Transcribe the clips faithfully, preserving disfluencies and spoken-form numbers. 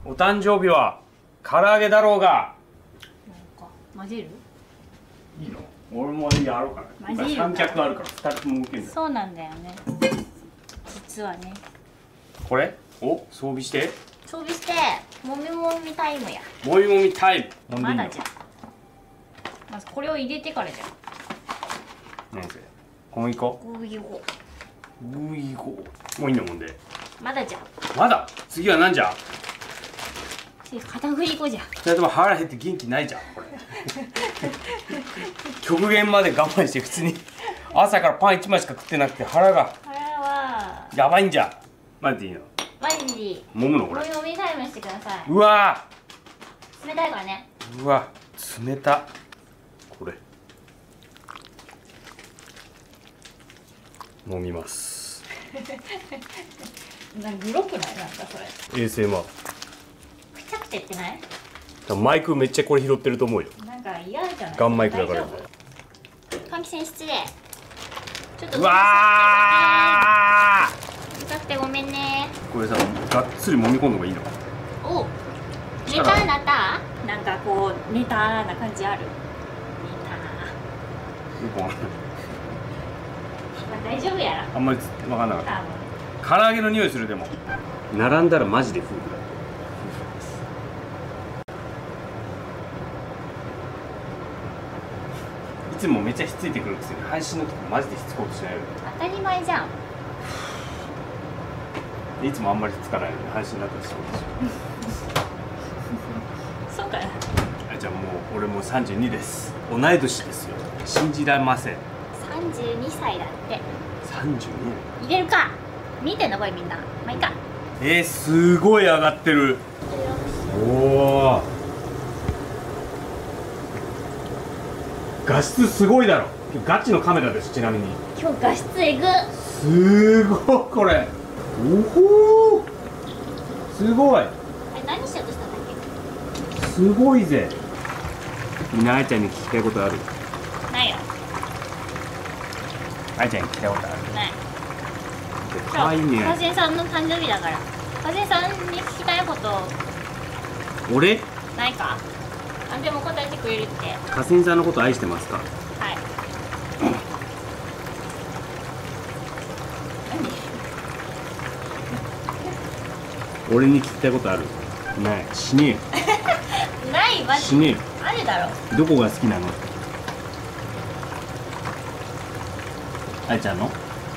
お誕生日は唐揚げだろうが。 なんか混ぜる？ いいの？俺もやろうかな。 混ぜるか。 三脚あるから二つとも動けるんだよ。 そうなんだよね。実はね。 これを装備して装備してもみもみタイムや。 もみもみタイム。 まだじゃん。まずこれを入れてからじゃん。 何それ？小麦粉？ 小麦粉。 小麦粉。もういいんだもんで。 まだじゃん。 まだ。次は何じゃ？ 次片栗粉じゃん。 それとも腹減って元気ないじゃんこれ。極限まで我慢して普通に朝からパン一枚しか食ってなくて腹がこれはやばいんじゃん。マジでいいの？ マジでいい。 揉むのこれ？ もみもみタイムしてください。 うわ冷たいからね。 ーうわ冷た。これ揉みます。 なんかグロくない？なんかそれ。 衛星マーくちゃくちゃ言ってない？ ク。マイクめっちゃこれ拾ってると思うよ。 なんか嫌じゃない？ ガンマイクだから。 換気扇失礼。ちょっとうわうるさくてごめんね。 ーこれさがっつり揉み込んだ方がいいの？ お、ネタなった？なんかこうネタな感じある。ネタ。 よくわかんない。 まあ大丈夫やら。 あんまり分かんなかっ多た。唐揚げの匂いする。でも並んだらマジで夫婦だ。いつもめっちゃひっついてくるくせに配信の時マジでひっつこうとしないよね。 当たり前じゃん。 いつもあんまりひっつかないのに配信になったらそうですよ。 そうかな。 あ、じゃあもう俺もうさんじゅうにです。同い年ですよ。信じられません。 さんじゅうにさいだって。 さんじゅうに？ 入れるか。見てんのこれみんな。まあいいか。 えー、すごい上がってる。おお。画質すごいだろ。今日ガチのカメラです。ちなみに今日画質えぐ。 すごいこれ。おほーすごい。 え、何しようとしたんだっけ？ すごいぜ。みんなあいちゃんに聞きたいことある？ ないよ。 あいちゃんに聞きたいことある？ ない。 かわいいね。 かぜさんの誕生日だから。かぜさんに聞きたいこと俺？ ないか？あ、でも答えてくれるって。 かすみさんのこと愛してますか？ はい。 俺に聞きたいことある？ない。死ね何？ないマえ。 ジ。 死ねあるだろ。 え。どこが好きなの？あいちゃんの？考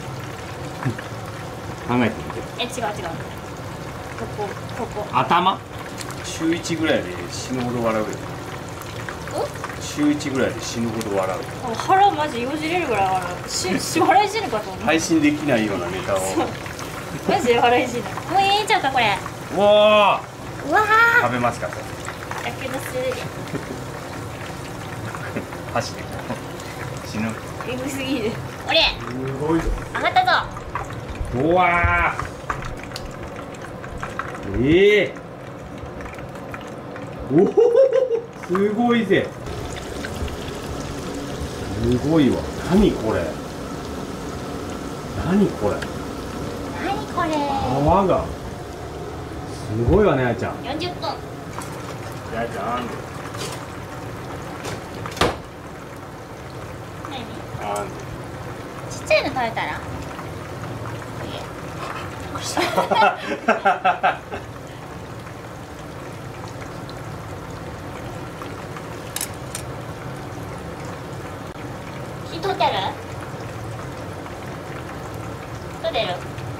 えてみて。 え、違う違う。ここここ。 頭？週一ぐらいで死ぬほど笑うよ。週一ぐらいで死ぬほど笑う。 お、腹マジよじれるぐらい笑う。し、し笑い死ぬかと思う。 配信できないようなネタを。 マジで笑い死ぬ。もう入れちゃうかこれ。 おお。 うわー。 食べますか？それ。 やけどするで。 箸で死ぬ。 えぐすぎる。おれ。 すごいぞ。 上がったぞ。 うわー。ええー。おお。すごいぜ。すごいわ。何これ。何これ。 何これ。 泡が。すごいわね、あいちゃん。 よんじゅっぷん。 あいちゃん。 何？ あん。 ちっちゃいの食べたら。火取ってある？取れる？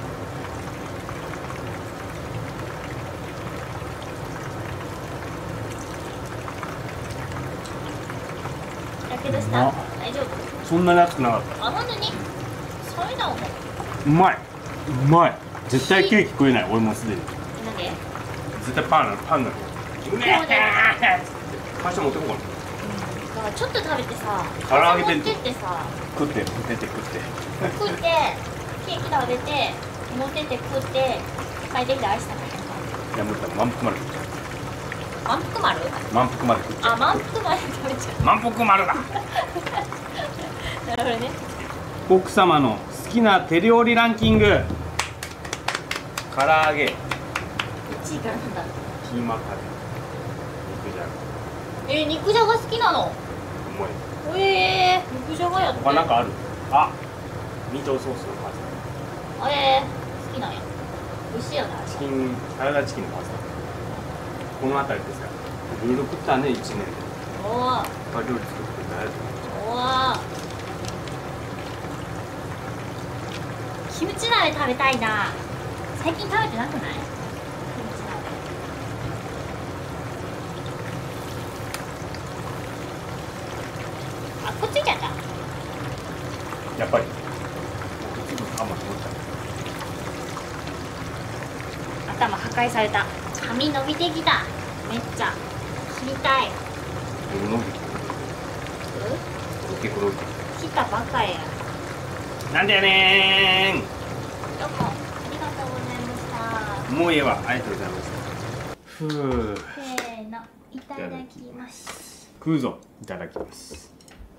やけどした？ あ、 大丈夫？ そんなに熱くなかった。 あ、本当に？それだもん。 うまい。うまい。絶対ケーキ食えない。俺もすでに。 なんで？ 絶対パンなの。パンなの。うめえ。会社持ってこうかな。 だからちょっと食べてさ、 唐揚げ弁当持ってってさ、 食って、出て食って。 食って、ケーキ食べて、持ってって食って、帰ってきてアイス食べる。 いや、もう満腹まで食っちゃ満腹丸？ う。満腹まで食っちゃあ、満腹まで食べちゃう。満腹丸だ。 う。なるほどね。 奥様の好きな手料理ランキング。唐揚げ。 いちいからなんだ。 キーマカレー、肉じゃが。 えー、肉じゃが好きなの？ 重い。 えー、肉じゃがやって。 他なんかある？あ、ミートソースのパスえー、好きなんや。美味しいよな。 タ。チキン、サラダチキンのパスタ。この辺りですよ。いろいろ食ったね、いちねんで。 おー。 いっぱい料理作ってくれてありがとうございます。 おー。キムチ鍋食べたいな。最近食べてなくない？キムチ鍋。あ、こっち行っちゃった。 やっぱり。ちょっとあんま通っちゃう。 頭破壊された。髪伸びてきた。めっちゃ切りたい。 伸びてる。結構伸びてる。 切ったばっかや。 なんだよねどうもありがとうございました。 ー。もういいわ、ありがとうございました。ふう。 せーの、いただきます。 食うぞ。いただきます。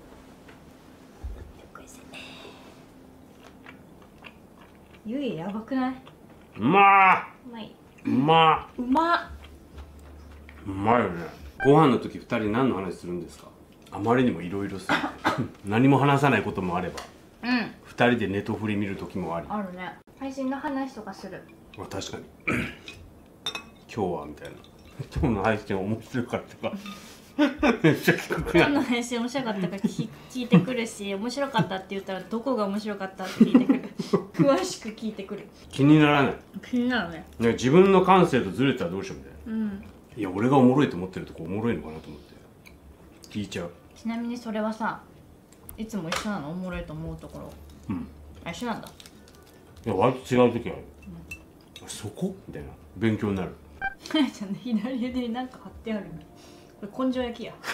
ゆいやばくない？ うまうまい。 ー。うまうまっ。 ー。うまいよね。ご飯の時二人何の話するんですか？あまりにもいろいろすぎて何も話さないこともあれば、 うん。 二人でネトフリ見る時もあり。 あるね。配信の話とかする。 まあ確かに今日はみたいな。今日の配信面白かったかめっちゃ聞くくない？ 今日の配信面白かったか聞聞いてくるし、面白かったって言ったらどこが面白かったって聞いてくる。詳しく聞いてくる。 気にならない。 気になるね。 ね、自分の感性とずれたらどうしようみたいな。 うん。 いや、俺がおもろいと思ってるとこおもろいのかなと思って聞いちゃう。 ちなみにそれはさ、いつも一緒なの？おもろいと思うところ。 うん。 あ、一緒なんだ。 いや、割と違う時ある。うん、そこみたいな。勉強になる。 かやちゃんの左腕になんか貼ってあるの。これ根性焼きや。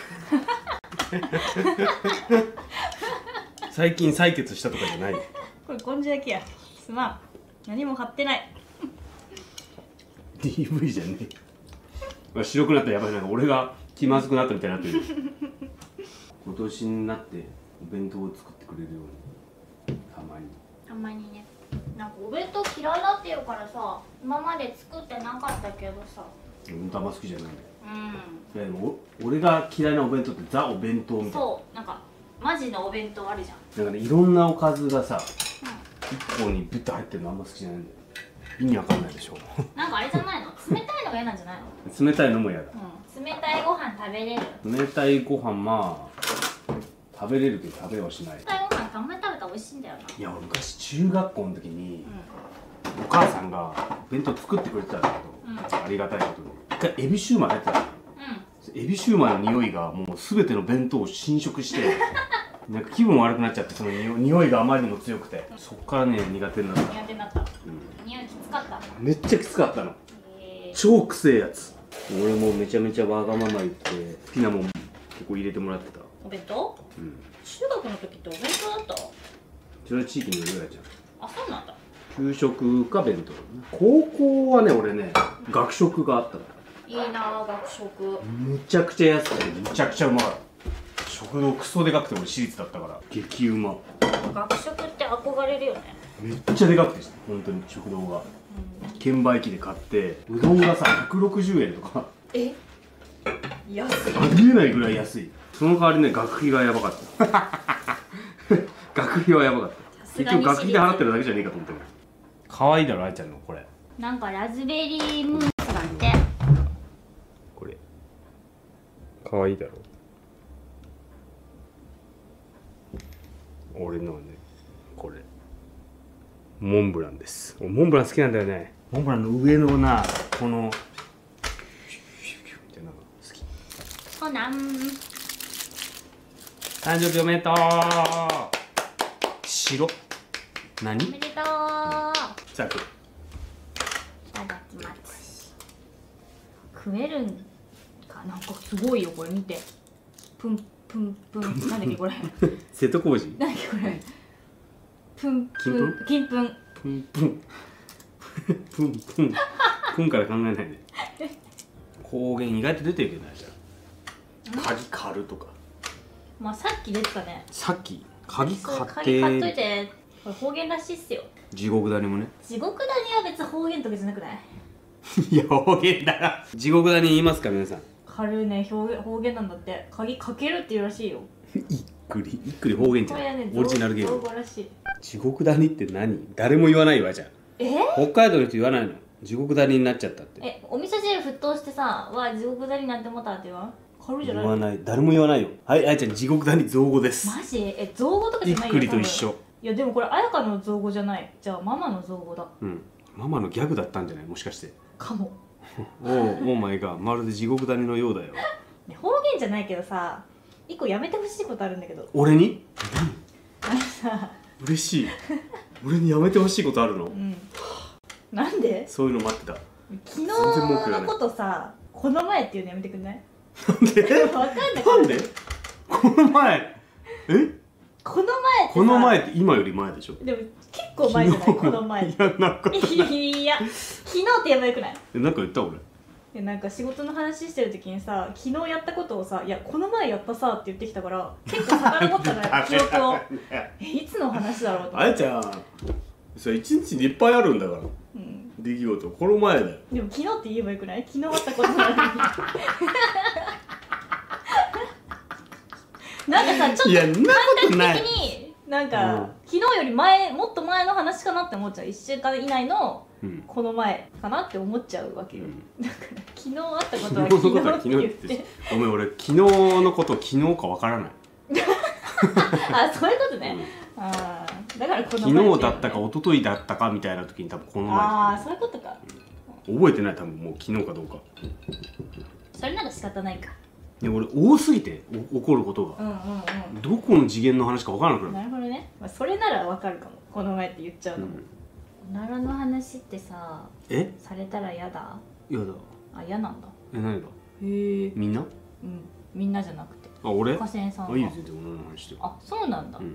最近採血したとかじゃない。 これ根性焼きや。すまん。何も貼ってない。 ディーブイ じゃねえ。白くなったらやばい。なんか俺が気まずくなったみたいになってる。今年になってお弁当を作ってくれるようにたまに。 たまにね。なんかお弁当嫌いだって言うからさ、今まで作ってなかったけどさ。 うん、あんま好きじゃないんだよ。 うん。 いやでもお俺が嫌いなお弁当ってザお弁当みたいな。 そう、なんかマジのお弁当あるじゃん。 なんかね、いろんなおかずがさ、一個にビュッと入ってるのあんま好きじゃないんだよ。意味わかんないでしょ。 なんかあれじゃないの？冷たいのが嫌なんじゃないの？ 冷たいのも嫌だ。 うん。冷たいご飯食べれる。 冷たいご飯まあ食べれるけど食べはしない。 冷たいご飯たまに食べたら美味しいんだよな。 いや俺昔中学校の時に、うん、お母さんが弁当作ってくれてたんだけど、うん、ありがたいことに一回エビシューマイ入ってたの。うん、エビシューマイの匂いがもう全ての弁当を侵食してなんか気分悪くなっちゃって、その匂いがあまりにも強くて、うん、そっからね苦手になった。 苦手になった。うん、匂いきつかった。 めっちゃきつかったの。超くせえやつ。俺もめちゃめちゃわがまま言って好きなもん結構入れてもらってた。 お弁当？うん。中学の時ってお弁当だった？ それは地域によるぐらいじゃん。 あ、そうなんだ。 給食か弁当だね。高校はね、俺ね、うん、学食があったから。 いいなぁ、学食。 むちゃくちゃ安くてむちゃくちゃうまかった。食堂クソでかくて俺私立だったから激うま。 学食って憧れるよね。めっちゃでかくて本当に食堂が。券売機で買ってうどんがさひゃくろくじゅうえんとか。え安い。ありえないぐらい安い。その代わりね、学費がやばかった学費はやばかった。結局学費で払ってるだけじゃねえかと思ってる。可愛いだろ、あいちゃんのこれ。 なんかラズベリームースだって。 これ可愛いだろ。俺のはね、これモンブランです。俺モンブラン好きなんだよね。モンブランの上のな、このみたいなの好き。 そうなん。 誕生日おめでとう。白。何？ おめでとう。 さあ、食う。 いただきます。食えるんかなんかすごいよこれ見て。プンプンプン。なんだっけこれ。 瀬戸康史。 なんだっけこれ。プンプン。金粉。 プンプン。プンプン。プンから考えないで。方言意外と出てるけどな、じゃあ。鍵狩るとか。まあさっき出てたね。さっき鍵買って。鍵買っといて。これ方言らしいっすよ。地獄谷もね。地獄谷は別に方言と別なくない？ いや方言だな。地獄谷言いますか皆さん。 軽いね、表現方言なんだって。鍵かけるっていうらしいよ。 いっくりいっくり方言じゃん、ね、オリジナルゲーム。 らしい。 地獄谷って何？誰も言わないわじゃん。 え北海道の人言わないの？地獄谷になっちゃったって。 え、お味噌汁沸騰してさ、わ地獄谷なんて思ったって言わん？軽いじゃない？ 言わない、誰も言わないよ。はい、あやちゃん地獄谷造語です。 マジ？え、造語とかじゃないよ。 いっくりと一緒。 いやでもこれあやかの造語じゃない。じゃあママの造語だ。 うん、ママのギャグだったんじゃないもしかして。 かも。 おお、お前がまるで地獄谷のようだよ。 ね、方言じゃないけどさ、一個やめてほしいことあるんだけど。 俺に？ あのさ、 嬉しい。俺にやめてほしいことあるの？うん。 なんで？ そういうの待ってた。 昨日のことさ、この前っていうのやめてくんない？ なんで？ わかんない。 なんで？この前。え？ この前ってこの前って今より前でしょ。 でも結構前じゃない？この前。 いやなんか。 いや、昨日ってやばよくない？ え、なんか言った俺。 でなんか仕事の話してる時にさ、昨日やったことをさ、いやこの前やったさって言ってきたから結構遡ったのよ記憶を。え、いつの話だろうと思って。 あやちゃんそれ一日にいっぱいあるんだから、うん、出来事この前だよ。 でも昨日って言えばよくない？昨日あったことなのになんかさ、ちょっと感覚的になんか、うん、昨日より前、もっと前の話かなって思っちゃう。いっしゅうかん以内のこの前かなって思っちゃうわけよ、うん、だから昨日あったことは昨日って言ってごめん、俺昨日のこと昨日かわからないあ、そういうことね、うん、あだからこの前、 ね、昨日だったか一昨日だったかみたいな時に多分この前。 ああ、そういうことか、 うん、覚えてない、多分もう昨日かどうか。 それなら仕方ないか。 で俺多すぎて起こることが、うんうんうん、どこの次元の話か分からなくなる。 なるほどね、まあ、それなら分かるかも。この前って言っちゃうのも、うん、おならの話ってさ、 えされたら嫌だ？ 嫌だ。 あ、嫌なんだ。 え、何が？ へえ。 みんな？ うん、みんなじゃなくて。 あ、俺？ 加瀬さんは。 あ、いいよ全然おならの話して。 あ、そうなんだ、うん、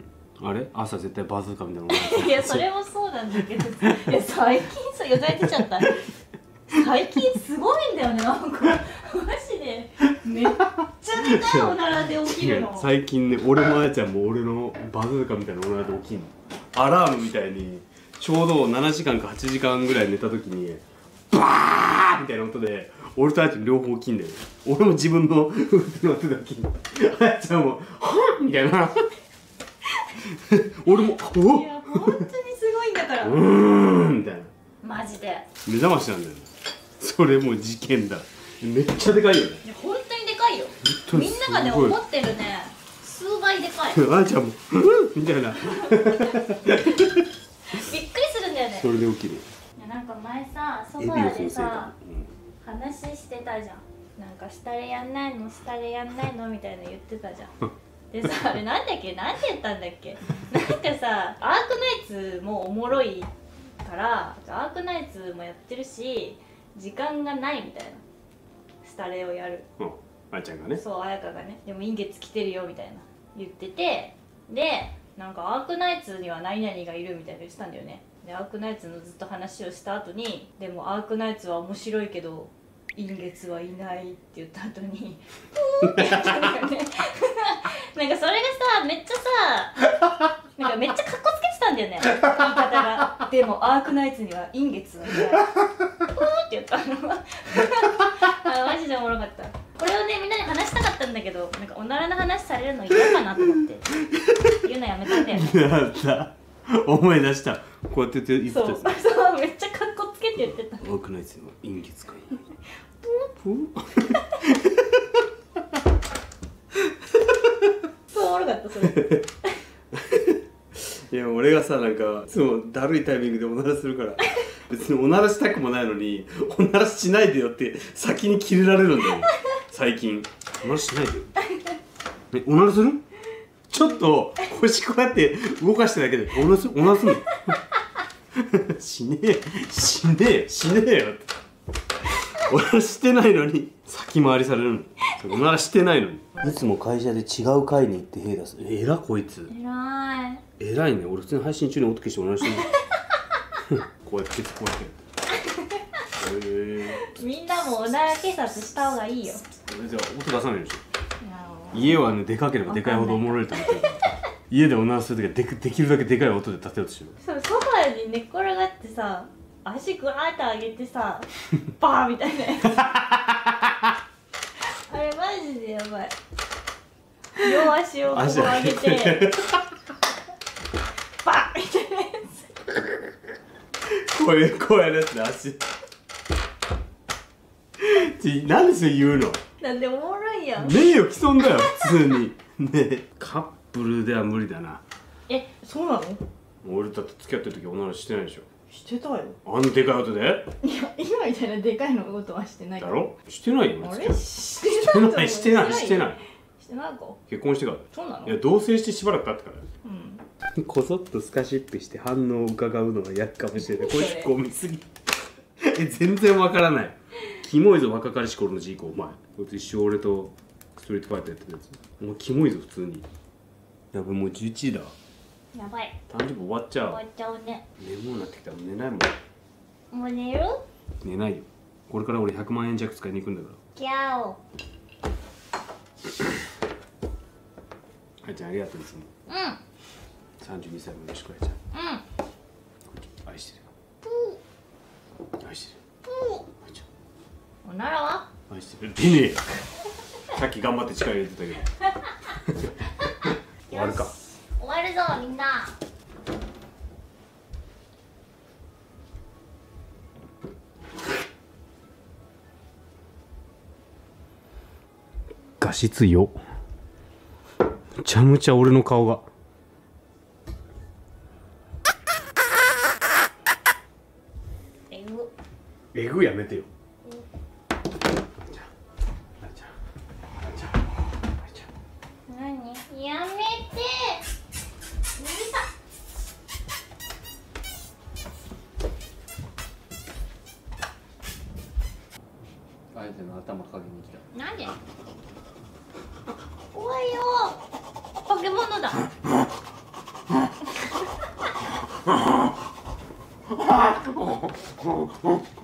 あれ朝絶対バズーカみたいなのいや、それもそうなんだけどいや、最近さ、よだれ出ちゃった最近すごいんだよね、なんかマジでめっちゃ出たおならで起きるの。 最近ね、俺もあやちゃんも俺のバズーカみたいなおならで起きるの。アラームみたいにちょうどななじかんかはちじかんぐらい寝た時にバーみたいな音で俺とあやちゃん両方起きんだよ。俺も自分の腕の手で起きんの。あやちゃんもはっみたいな俺もおっ、 いや本当にすごいんだからうーんみたいな。 マジで目覚ましなんだよ。それもう事件だ。めっちゃでかいよね。 いや本当にでかいよ。みんながね思ってるね数倍でかい。 あやちゃんもうんみたいなびっくりするんだよね。 それで起きる。 いやなんか前さ、ソファーでさ、うん、話してたじゃん。なんか下でやんないの下でやんないのみたいな言ってたじゃんでさ、あれなんだっけ、なんて言ったんだっけなんかさ、アークナイツもおもろいからアークナイツもやってるし時間がないみたいな、スタレをやる、 うん、あやちゃんがね、 そう、あやかがね、でも陰月来てるよみたいな言ってて、でなんかアークナイツには何々がいるみたいな言ってたんだよね。でアークナイツのずっと話をした後に、でもアークナイツは面白いけど陰月はいないって言った後にふーって言ったんだよねなんかそれがさ、めっちゃさ、なんかめっちゃカッコつけてたんだよね、言い方が。でもアークナイツには陰月はいないふーって言ったのあ、マジでおもろかった。これをね、みんなに話したかったんだけど、なんかおならの話されるの嫌かなと思って言うのやめたんだよね。 やった思い出した。こうやって言ってた。そうそう、めっちゃカッコつけて言ってた。 アークナイツの陰月かいないそうおもろかった、それいや俺がさ、なんかいつもだるいタイミングでおならするから別におならしたくもないのにおならしないでよって先にキレられるんだよ最近。おならしないでよえ、おならする？ちょっと腰こうやって動かしてるだけでおならする？おならするのしねえしねえしねえよっておならしてないのに先回りされるの。おならしてないのにいつも会社で違う会に行って兵出す。えらこいつ。 えらいえらいね。俺普通に配信中に音消しておならしてるこうやってこうやってえー、みんなもおなら警察した方がいいよ。 じゃあ音出さないようにしよう。家はね、でかければでかいほどおもろいと思ってる家でおならするときはでできるだけでかい音で立てようとしよう。 そう、ソファーに寝っ転がってさ、 足グワーッと上げてさバーみたいなやつあれマジでやばい。両足をこう上げてバーみたいなやつこういうこうやるやつで足ちなんでそれ言うの。 なんでおもろいやん。 名誉毀損だよ普通にね。カップルでは無理だな。 え、そうなの？ 俺だって付き合ってる時女の子してないでしょ。 してたよ。 あんなでかい音で。 いや、今みたいなでかいのことはしてないだろ。してないよ。 あれしてないしてないしてないしてないか。 結婚してから。 そうなの？ いや同棲してしばらく経ってからうん。 こそっとスカシップして反応を伺うのが嫌かもしれない。こいつゴミすぎえ、全然わからない。キモいぞ若かりし頃のジーコ。お前こいつ一生俺とストリートファイターやってるやつ。お前キモいぞ普通に。やべもうじゅういちじだ。 やばい。 誕生日終わっちゃう。 終わっちゃうね。 眠くなってきたら寝ないもん。 もう寝る？ 寝ないよ。これから俺ひゃくまんえん弱使いに行くんだから。 ギャオ。 あいちゃんありがとういつも。 うん。 さんじゅうにさいまでよろしくあいちゃん。 うん。 愛してる。愛してる。愛ちゃおならは？ ん。愛してる。出ねえよ。さっき頑張って力入れてたけど。終わるか。 終わるぞみんな。 画質よ。むちゃむちゃ俺の顔が。 えぐ。 えぐやめてよ。 何？やめて。うるさ。 あいつの頭かけに来た。 なんで？怖いよ。化け物だ。